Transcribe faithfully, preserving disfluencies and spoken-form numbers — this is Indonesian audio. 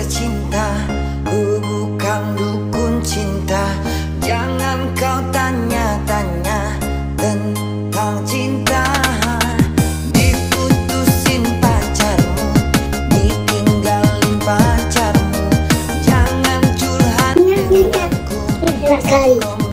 tercinta, ku bukan dukun cinta. Jangan kau tanya-tanya tentang cinta. Diputusin pacarmu, ditinggalin pacarmu. Jangan curhat denganku.